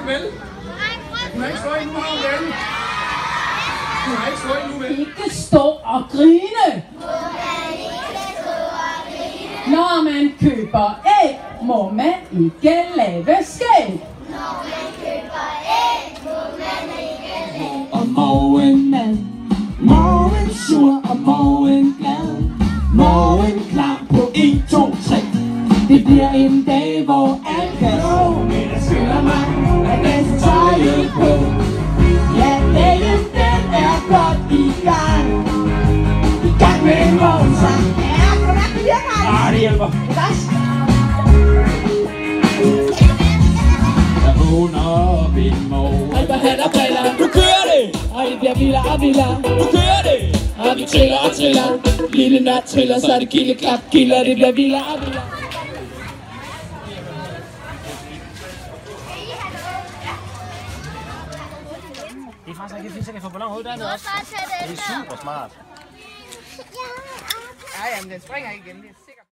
trykke, vel? Du har ikke slået endnu, har vel? Du har ikke slået endnu, vel? Ikke stå og grine. Når man køber æg, må man ikke lave skæg. Når man køber æg, må man ikke Og morgen mad, morgen sur og morgen glad. Morgen klar på 1, 2, 3. Det bliver en dag, hvor alt kan gå. Men jeg skynder mig at læse tøjet på. Ja, dagen den er godt i gang. I gang med en morgensang. Ja, kan du mærke, det virker? Det hjælper. Jeg vågner op i morgen. Ej, hvor han er baller. Du kører det. Ej, det bliver vildere og vildere. Du kører det. Og vi triller og triller. Lille nat triller, så er det gilde klap gilder. Det bliver vildere og vildere. Det er faktisk ikke, hvis jeg kan få ballon ud dernede også. Det er super smart. Ja, jamen den springer igen, det er sikkert.